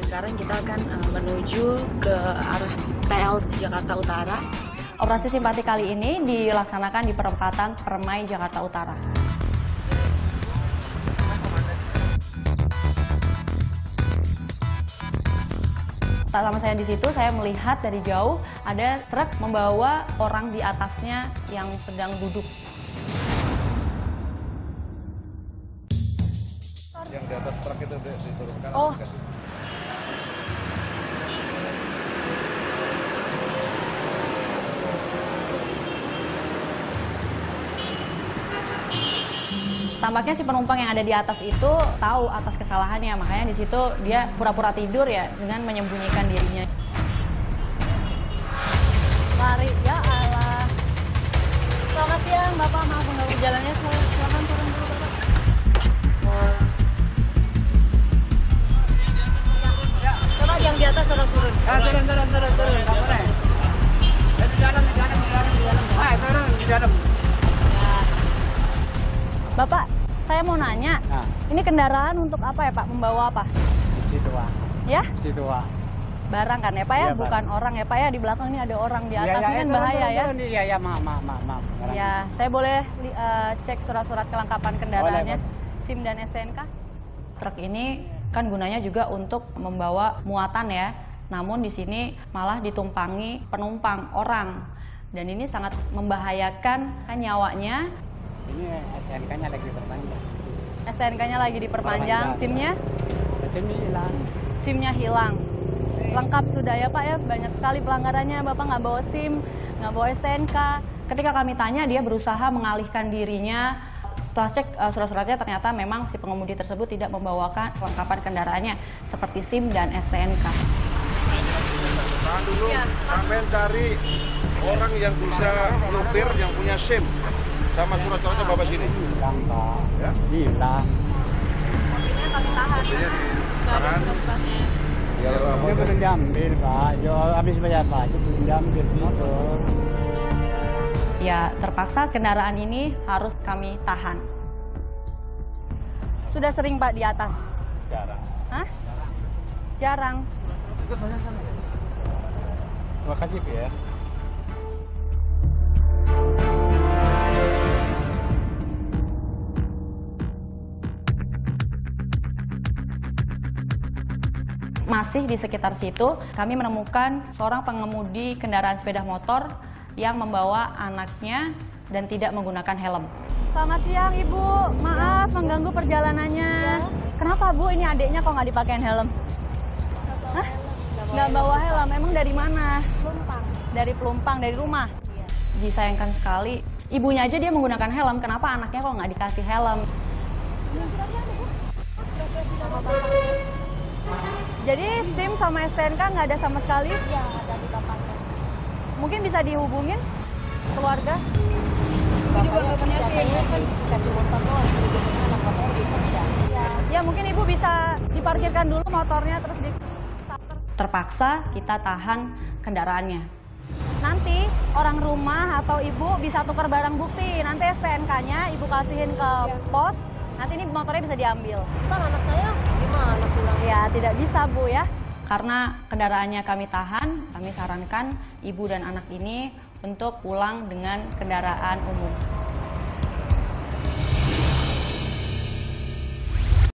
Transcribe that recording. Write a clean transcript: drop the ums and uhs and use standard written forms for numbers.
Sekarang kita akan menuju ke arah PL Jakarta Utara. Operasi simpati kali ini dilaksanakan di perempatan Permai Jakarta Utara. Sama saya di situ, saya melihat dari jauh ada truk membawa orang di atasnya yang sedang duduk. Yang di atas truk itu diturunkan. Oh. Tampaknya si penumpang yang ada di atas itu tahu atas kesalahannya, makanya di situ dia pura-pura tidur ya dengan menyembunyikan dirinya. Lari, ya Allah. Selamat siang, Bapak. Maaf mengganggu jalannya. Silakan turun dulu, Bapak. Ya, coba yang di atas sudah turun. Turun. Nggak boleh. Di dalam. Turun di dalam. Bapak, saya mau nanya, ini kendaraan untuk apa ya Pak? Membawa apa? Situ, Pak. Ya? Situ, Pak. Barang kan ya Pak ya? Iya, Bukan orang ya Pak ya? Di belakang ini ada orang di atas, ini kan bahaya ya? Iya, maaf. Ya, saya boleh cek surat-surat kelengkapan kendaraannya, Boleh. SIM dan STNK? Truk ini kan gunanya juga untuk membawa muatan ya, namun di sini malah ditumpangi penumpang orang. Dan ini sangat membahayakan nyawanya. Ini SNK-nya lagi diperpanjang. STNK-nya lagi diperpanjang, SIM-nya? SIM-nya hilang. SIM-nya hilang. Lengkap sudah ya Pak ya, banyak sekali pelanggarannya. Bapak nggak bawa SIM, nggak bawa STNK. Ketika kami tanya, dia berusaha mengalihkan dirinya. Setelah cek surat-suratnya, ternyata memang si pengemudi tersebut tidak membawakan kelengkapan kendaraannya seperti SIM dan STNK. Tahan dulu, sampai cari orang yang bisa nyupir yang punya SIM. Sama surat-suratnya Bapak sini. Hilang, Pak. Ya? Hilang. Mobilnya kami tahan. Mobilnya Nggak ada ditahan. surat-suratnya. Ya, Dia belum diambil, Pak. Habis bayar pajak belum diambil motor. Ya, terpaksa kendaraan ini harus kami tahan. Sudah sering Pak di atas? Jarang. Hah? Jarang. Terima kasih, Pak ya. Masih di sekitar situ, kami menemukan seorang pengemudi kendaraan sepeda motor yang membawa anaknya dan tidak menggunakan helm. Selamat siang Ibu, maaf mengganggu perjalanannya. Kenapa Bu, ini adiknya kok nggak dipakein helm? Hah? Nggak bawa helm, emang dari mana? Pelumpang. Dari Pelumpang, dari rumah? Iya. Disayangkan sekali, ibunya aja dia menggunakan helm, kenapa anaknya kok nggak dikasih helm? Jadi SIM sama STNK nggak ada sama sekali? Iya, ada di bapaknya. Mungkin bisa dihubungin keluarga? Bapaknya biasanya kan dikasih motor doang, biasanya anak motor dikerja. Iya. Ya mungkin Ibu bisa diparkirkan dulu motornya terus di terpaksa kita tahan kendaraannya. Nanti orang rumah atau Ibu bisa tukar barang bukti. Nanti STNK-nya Ibu kasihin ke pos. Nanti ini motornya bisa diambil. Ntar anak saya gimana pulang? Ya tidak bisa Bu ya. Karena kendaraannya kami tahan, kami sarankan ibu dan anak ini untuk pulang dengan kendaraan umum.